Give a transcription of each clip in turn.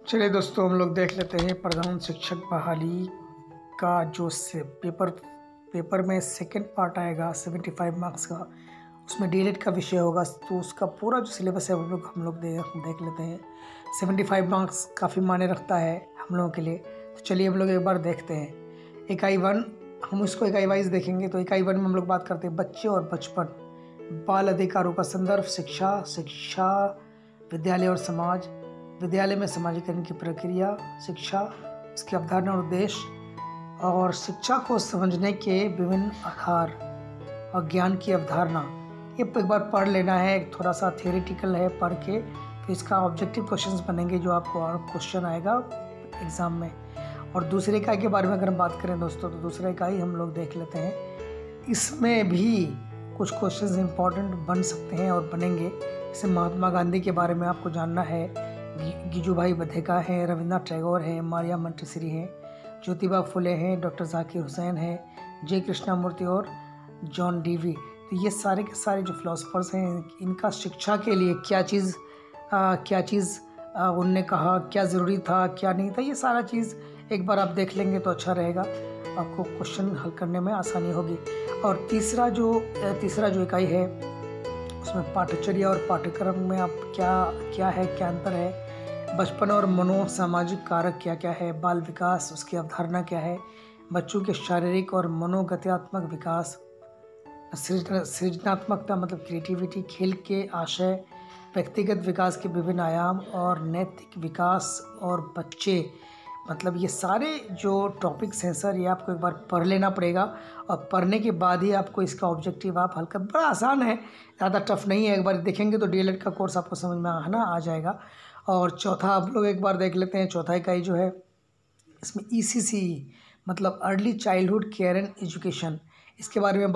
चलिए दोस्तों, हम लोग देख लेते हैं प्रधान शिक्षक बहाली का जो से पेपर में सेकंड पार्ट आएगा 75 मार्क्स का। उसमें डीएलएड का विषय होगा, तो उसका पूरा जो सिलेबस है हम लोग देख लेते हैं। 75 मार्क्स काफ़ी मायने रखता है हम लोगों के लिए। तो चलिए हम लोग एक बार देखते हैं। इकाई 1 हम इसको इकाई वाइज देखेंगे। तो इकाई 1 में हम लोग बात करते हैं बच्चे और बचपन, बाल अधिकारों का संदर्भ, शिक्षा, विद्यालय और समाज, विद्यालय में समाजीकरण की प्रक्रिया, शिक्षा, इसकी अवधारणा और उद्देश्य, और शिक्षा को समझने के विभिन्न आधार और ज्ञान की अवधारणा। ये एक बार पढ़ लेना है, थोड़ा सा थियोरेटिकल है, पढ़ के फिर इसका ऑब्जेक्टिव क्वेश्चंस बनेंगे जो आपको और क्वेश्चन आएगा एग्ज़ाम में। और दूसरे इकाई के बारे में अगर हम बात करें दोस्तों, तो दूसरा इकाई हम लोग देख लेते हैं। इसमें भी कुछ क्वेश्चंस इंपॉर्टेंट बन सकते हैं और बनेंगे। जैसे महात्मा गांधी के बारे में आपको जानना है, गिजुभाई बधेका हैं, रविंद्रनाथ टैगोर हैं, मारिया मंटेसरी हैं, ज्योतिबा फुले हैं, डॉक्टर जाकिर हुसैन हैं, जे कृष्णमूर्ति और जॉन डीवी। तो ये सारे के सारे जो फिलोसफर्स हैं, इनका शिक्षा के लिए क्या चीज़ उनने कहा, क्या ज़रूरी था, क्या नहीं था, ये सारा चीज़ एक बार आप देख लेंगे तो अच्छा रहेगा, आपको क्वेश्चन हल करने में आसानी होगी। और तीसरा जो इकाई है, उसमें पाठ्यचर्या और पाठ्यक्रम में आप क्या अंतर है, बचपन और मनो सामाजिक कारक क्या क्या है, बाल विकास उसकी अवधारणा क्या है, बच्चों के शारीरिक और मनोगत्यात्मक विकास, सृजनात्मकता मतलब क्रिएटिविटी, खेल के आशय, व्यक्तिगत विकास के विभिन्न आयाम, और नैतिक विकास, और बच्चे, मतलब ये सारे जो टॉपिक्स हैं सर, ये आपको एक बार पढ़ लेना पड़ेगा। और पढ़ने के बाद ही आपको इसका ऑब्जेक्टिव आप हल कर, बड़ा आसान है, ज़्यादा टफ नहीं है। एक बार देखेंगे तो डीएलएड का कोर्स आपको समझ में आ जाएगा। और चौथा आप लोग एक बार देख लेते हैं। चौथा इकाई जो है, इसमें ईसीसी मतलब early childhood care and education, इसके बारे में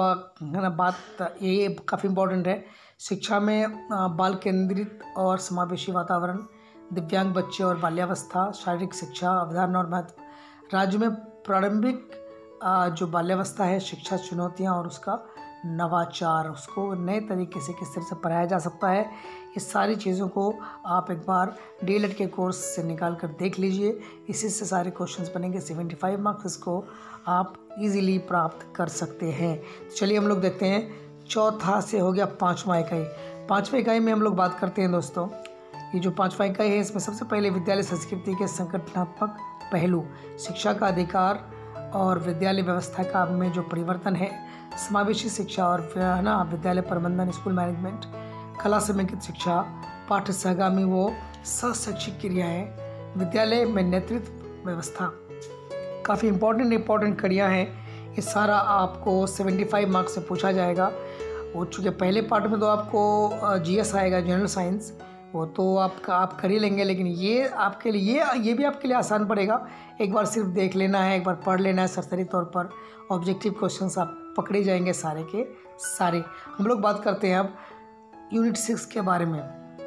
बात ये काफ़ी इम्पोर्टेंट है। शिक्षा में बाल केंद्रित और समावेशी वातावरण, दिव्यांग बच्चे और बाल्यावस्था, शारीरिक शिक्षा, अवधारणा और महत्व, राज्य में प्रारंभिक जो बाल्यावस्था है, शिक्षा चुनौतियां और उसका नवाचार, उसको नए तरीके से किस तरह से पढ़ाया जा सकता है, ये सारी चीज़ों को आप एक बार डीएलएड के कोर्स से निकाल कर देख लीजिए। इसी से सारे क्वेश्चंस बनेंगे। 75 मार्क्स को आप इजीली प्राप्त कर सकते हैं। तो चलिए हम लोग देखते हैं। चौथा से हो गया पाँचवा इकाई। पाँचवा इकाई में हम लोग बात करते हैं दोस्तों, ये जो पाँचवा इकाई है, इसमें सबसे पहले विद्यालय संस्कृति के संगठनात्मक पहलू, शिक्षा का अधिकार और विद्यालय व्यवस्था का में जो परिवर्तन है, समावेशी शिक्षा और विद्यालय प्रबंधन, स्कूल मैनेजमेंट, कला समेकित शिक्षा, पाठ्य सहगामी वो शैक्षिक क्रियाएँ, विद्यालय में नेतृत्व व्यवस्था, काफ़ी इंपॉर्टेंट कड़ियाँ हैं। ये सारा आपको 75 मार्क्स से पूछा जाएगा। वो चूँकि पहले पार्ट में तो आपको जीएस आएगा, जनरल साइंस, वो तो आप कर ही लेंगे, लेकिन ये आपके लिए ये भी आपके लिए आसान पड़ेगा। एक बार सिर्फ देख लेना है, एक बार पढ़ लेना है सरसरी तौर पर, ऑब्जेक्टिव क्वेश्चंस आप पकड़े जाएंगे सारे के सारे। हम लोग बात करते हैं अब यूनिट 6 के बारे में।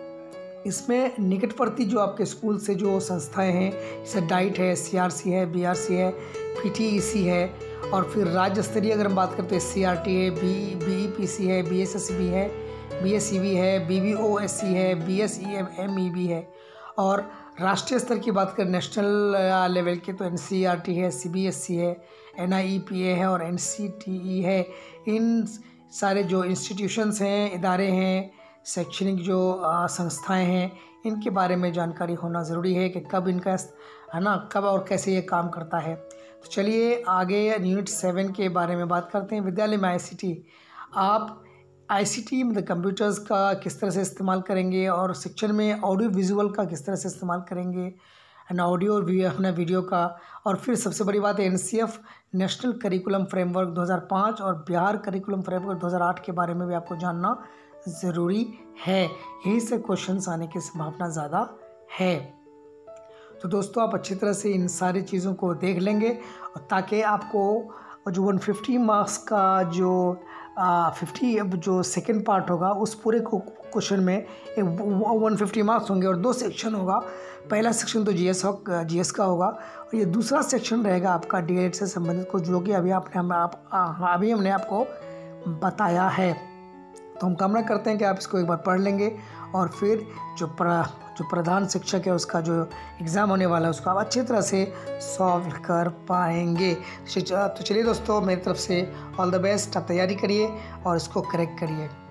इसमें निकटवर्ती जो आपके स्कूल से जो संस्थाएं हैं, जैसे डाइट है, सीआरसी है, बीआरसी है, पीटीईसी है, और फिर राज्य स्तरीय अगर हम बात करते हैं सीआरटी है, बीईपीसी है, बीएसएसबी है, बीएसईबी है, बीबीओएससी है, बीएसईएमईबी है, और राष्ट्रीय स्तर की बात करें नेशनल लेवल के तो एनसीईआरटी है, सीबीएसई है, एनआईईपीए है और एनसीटीई है। इन सारे जो इंस्टीट्यूशंस हैं, इदारे हैं, शैक्षणिक जो संस्थाएं हैं, इनके बारे में जानकारी होना ज़रूरी है कि कब इनका कब और कैसे ये काम करता है। तो चलिए आगे यूनिट 7 के बारे में बात करते हैं। विद्यालय में आईसीटी, आप आईसीटी मतलब कंप्यूटर्स का किस तरह से इस्तेमाल करेंगे, और शिक्षण में ऑडियो विजुअल का किस तरह से इस्तेमाल करेंगे, ऑडियो और वीडियो का। और फिर सबसे बड़ी बात है एनसीएफ नेशनल करिकुलम फ्रेमवर्क 2005 और बिहार करिकुलम फ्रेमवर्क 2008 के बारे में भी आपको जानना ज़रूरी है। यही से क्वेश्चंस आने की संभावना ज़्यादा है। तो दोस्तों आप अच्छी तरह से इन सारी चीज़ों को देख लेंगे, और ताकि आपको जो 150 मार्क्स का जो 50 जो सेकंड पार्ट होगा, उस पूरे क्वेश्चन में 150 मार्क्स होंगे और 2 सेक्शन होगा। पहला सेक्शन तो जीएस का होगा, और ये दूसरा सेक्शन रहेगा आपका डीएलएड से संबंधित को, जो कि अभी हमने आपको बताया है। तो हम कामना करते हैं कि आप इसको एक बार पढ़ लेंगे और फिर जो प्रधान शिक्षक है उसका जो एग्ज़ाम होने वाला है उसको आप अच्छी तरह से सॉल्व कर पाएंगे। तो चलिए दोस्तों, मेरी तरफ से ऑल द बेस्ट। आप तैयारी करिए और इसको करेक्ट करिए।